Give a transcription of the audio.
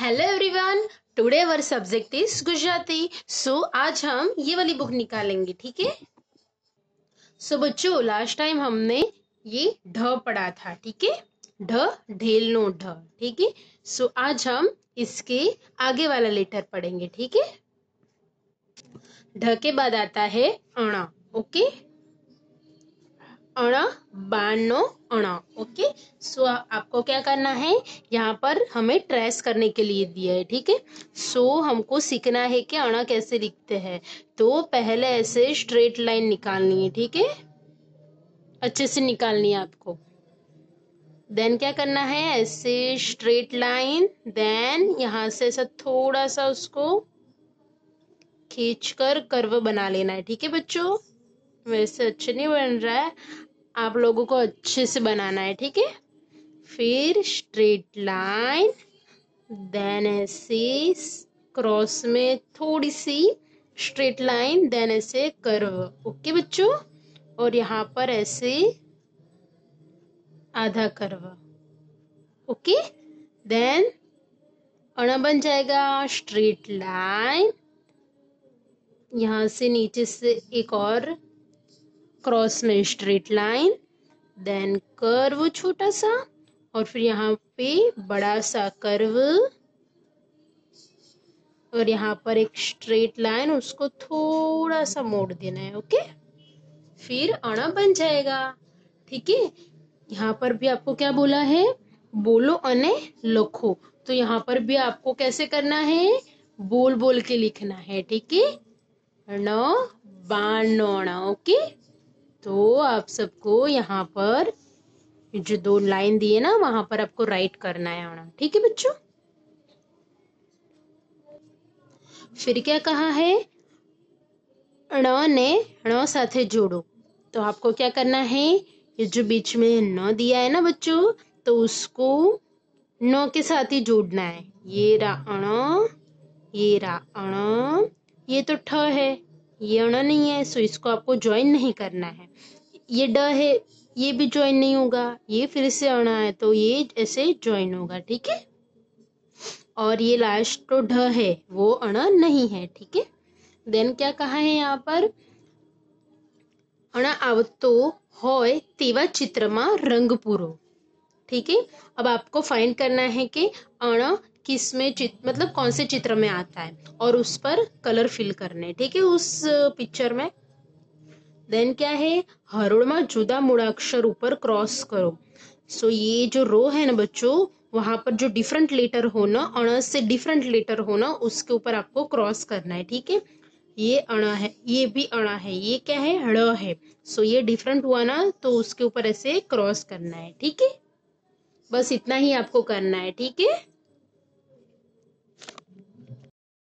Hello everyone. Today our subject is Gujarati. So आज हम ये वाली बुक निकालेंगे, ठीक है। सो बच्चों, लास्ट टाइम हमने ये ढ पढ़ा था, ठीक है। ढ ढेल नो ढ, ठीक है। सो आज हम इसके आगे वाला लेटर पढ़ेंगे, ठीक है। ढ के बाद आता है अणा, ओके। अणा बाणो अणा, ओके। सो आपको क्या करना है, यहाँ पर हमें ट्रेस करने के लिए दिया है, ठीक है। सो हमको सीखना है कि अणा कैसे लिखते हैं। तो पहले ऐसे स्ट्रेट लाइन निकालनी है, ठीक है। अच्छे से निकालनी है आपको। देन क्या करना है, ऐसे स्ट्रेट लाइन, देन यहाँ से ऐसा थोड़ा सा उसको खींचकर कर्व बना लेना है, ठीक है बच्चों। वैसे अच्छे नहीं बन रहा है, आप लोगों को अच्छे से बनाना है, ठीक है। फिर स्ट्रेट लाइन, देन ऐसे क्रॉस में थोड़ी सी स्ट्रेट लाइन, देन ऐसे कर्व, ओके बच्चों। और यहाँ पर ऐसे आधा कर्व, ओके। देन अणा बन जाएगा स्ट्रेट लाइन, यहाँ से नीचे से एक और क्रॉस में स्ट्रेट लाइन, देन कर्व छोटा सा, और फिर यहाँ पे बड़ा सा कर्व, और यहाँ पर एक स्ट्रेट लाइन, उसको थोड़ा सा मोड़ देना है, ओके। फिर अणा बन जाएगा, ठीक है। यहाँ पर भी आपको क्या बोला है, बोलो अने लखो। तो यहाँ पर भी आपको कैसे करना है, बोल बोल के लिखना है, ठीक है। अण बाण अणा, ओके। तो आप सबको यहाँ पर जो दो लाइन दिए ना, वहां पर आपको राइट करना है अणा, ठीक है बच्चों। फिर क्या कहा है, ण ने ण साथे जोड़ो। तो आपको क्या करना है, ये जो बीच में न दिया है ना बच्चों, तो उसको न के साथ ही जोड़ना है। ये रा अण, ये रा अण, ये तो ठ है, ये अण नहीं है, सो इसको आपको ज्वाइन नहीं करना है। ये ड है, ये भी ज्वाइन नहीं होगा, ये फिर से अणा है तो ये ऐसे ज्वाइन होगा, ठीक है। और ये लास्ट तो ढ है, वो अण नहीं है, ठीक है। देन क्या कहा है यहाँ पर, अणा आवतो होय तेवा चित्रमा रंग पूरो, ठीक है। अब आपको फाइंड करना है कि अण किस में मतलब कौन से चित्र में आता है, और उस पर कलर फिल करने, ठीक है, उस पिक्चर में। देन क्या है, हरोड़ में जुदा मूळाक्षर ऊपर क्रॉस करो। सो ये जो रो है ना बच्चों, वहां पर जो डिफरेंट लेटर हो ना, अण से डिफरेंट लेटर हो ना, उसके ऊपर आपको क्रॉस करना है, ठीक है। ये अणा है, ये भी अणा है, ये क्या है, ड़ है। सो ये डिफरेंट हुआ ना, तो उसके ऊपर ऐसे क्रॉस करना है, ठीक है। बस इतना ही आपको करना है, ठीक है।